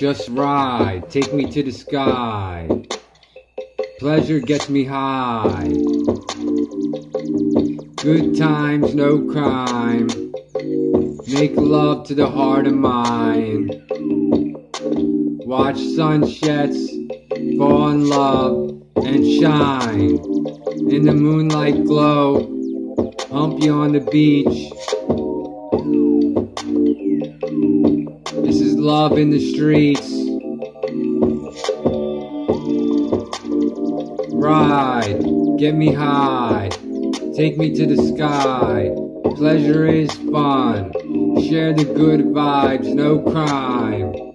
Just ride, take me to the sky. Pleasure gets me high. Good times, no crime. Make love to the heart of mine. Watch sunsets, fall in love, and shine. In the moonlight glow, hump you on the beach. This is love in the streets. Ride, get me high, take me to the sky. Pleasure is fun, share the good vibes, no crime.